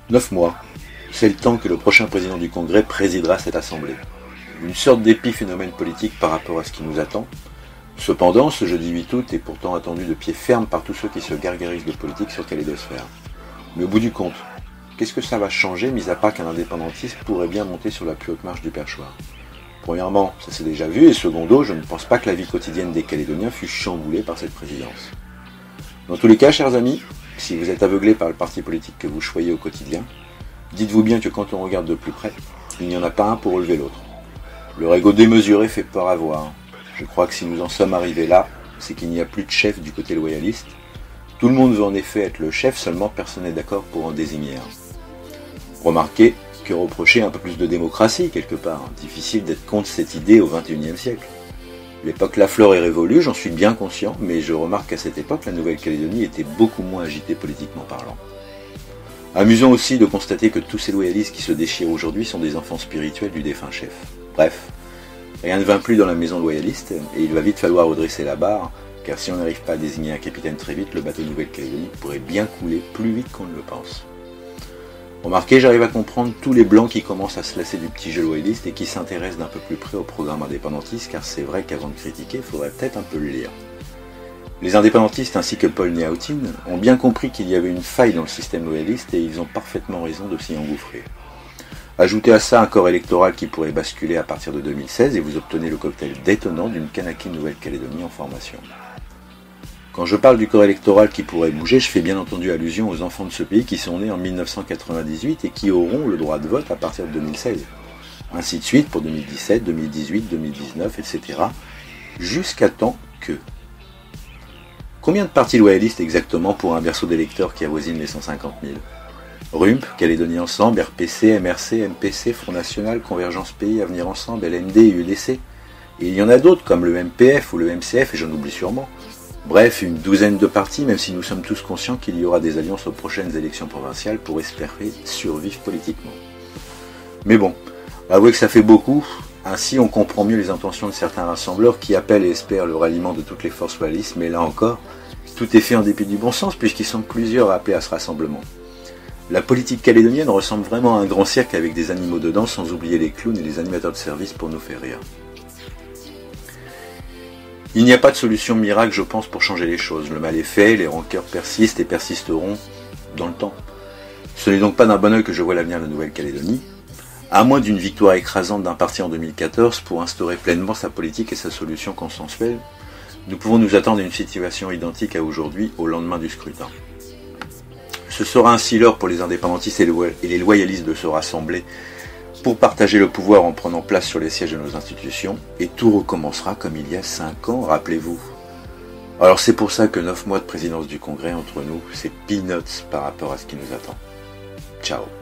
9 mois, c'est le temps que le prochain président du Congrès présidera cette assemblée. Une sorte d'épiphénomène politique par rapport à ce qui nous attend. Cependant, ce jeudi 8 août est pourtant attendu de pied ferme par tous ceux qui se gargarisent de politique sur Calédosphère. Mais au bout du compte, qu'est-ce que ça va changer, mis à part qu'un indépendantiste pourrait bien monter sur la plus haute marche du perchoir? Premièrement, ça s'est déjà vu, et secondo, je ne pense pas que la vie quotidienne des Calédoniens fût chamboulée par cette présidence. Dans tous les cas, chers amis, si vous êtes aveuglés par le parti politique que vous choyez au quotidien, dites-vous bien que quand on regarde de plus près, il n'y en a pas un pour relever l'autre. Leur ego démesuré fait peur à voir. Je crois que si nous en sommes arrivés là, c'est qu'il n'y a plus de chef du côté loyaliste. Tout le monde veut en effet être le chef, seulement personne n'est d'accord pour en désigner un. Remarquez que reprocher un peu plus de démocratie quelque part. Difficile d'être contre cette idée au XXIe siècle. L'époque Lafleur est révolue, j'en suis bien conscient, mais je remarque qu'à cette époque, la Nouvelle-Calédonie était beaucoup moins agitée politiquement parlant. Amusant aussi de constater que tous ces loyalistes qui se déchirent aujourd'hui sont des enfants spirituels du défunt chef. Bref, rien ne va plus dans la maison loyaliste, et il va vite falloir redresser la barre, car si on n'arrive pas à désigner un capitaine très vite, le bateau Nouvelle-Calédonie pourrait bien couler plus vite qu'on ne le pense. Remarquez, j'arrive à comprendre tous les blancs qui commencent à se lasser du petit jeu loyaliste et qui s'intéressent d'un peu plus près au programme indépendantiste, car c'est vrai qu'avant de critiquer, il faudrait peut-être un peu le lire. Les indépendantistes ainsi que Paul Néautine ont bien compris qu'il y avait une faille dans le système loyaliste et ils ont parfaitement raison de s'y engouffrer. Ajoutez à ça un corps électoral qui pourrait basculer à partir de 2016 et vous obtenez le cocktail détonnant d'une Kanaki Nouvelle-Calédonie en formation. Quand je parle du corps électoral qui pourrait bouger, je fais bien entendu allusion aux enfants de ce pays qui sont nés en 1998 et qui auront le droit de vote à partir de 2016. Ainsi de suite pour 2017, 2018, 2019, etc. Jusqu'à temps que... Combien de partis loyalistes exactement pour un berceau d'électeurs qui avoisine les 150 000 ? RUMP, Calédonie Ensemble, RPC, MRC, MPC, Front National, Convergence Pays, Avenir Ensemble, LND et UDC. Et il y en a d'autres comme le MPF ou le MCF et j'en oublie sûrement. Bref, une douzaine de partis, même si nous sommes tous conscients qu'il y aura des alliances aux prochaines élections provinciales pour espérer survivre politiquement. Mais bon, avouez que ça fait beaucoup, ainsi on comprend mieux les intentions de certains rassembleurs qui appellent et espèrent le ralliement de toutes les forces loyalistes, mais là encore, tout est fait en dépit du bon sens puisqu'ils sont plusieurs appelés à ce rassemblement. La politique calédonienne ressemble vraiment à un grand cirque avec des animaux dedans, sans oublier les clowns et les animateurs de service pour nous faire rire. Il n'y a pas de solution miracle, je pense, pour changer les choses. Le mal est fait, les rancœurs persistent et persisteront dans le temps. Ce n'est donc pas d'un bon œil que je vois l'avenir de la Nouvelle-Calédonie, à moins d'une victoire écrasante d'un parti en 2014 pour instaurer pleinement sa politique et sa solution consensuelle, nous pouvons nous attendre à une situation identique à aujourd'hui, au lendemain du scrutin. Ce sera ainsi l'heure pour les indépendantistes et les loyalistes de se rassembler pour partager le pouvoir en prenant place sur les sièges de nos institutions, et tout recommencera comme il y a 5 ans, rappelez-vous. Alors c'est pour ça que 9 mois de présidence du Congrès entre nous, c'est peanuts par rapport à ce qui nous attend. Ciao.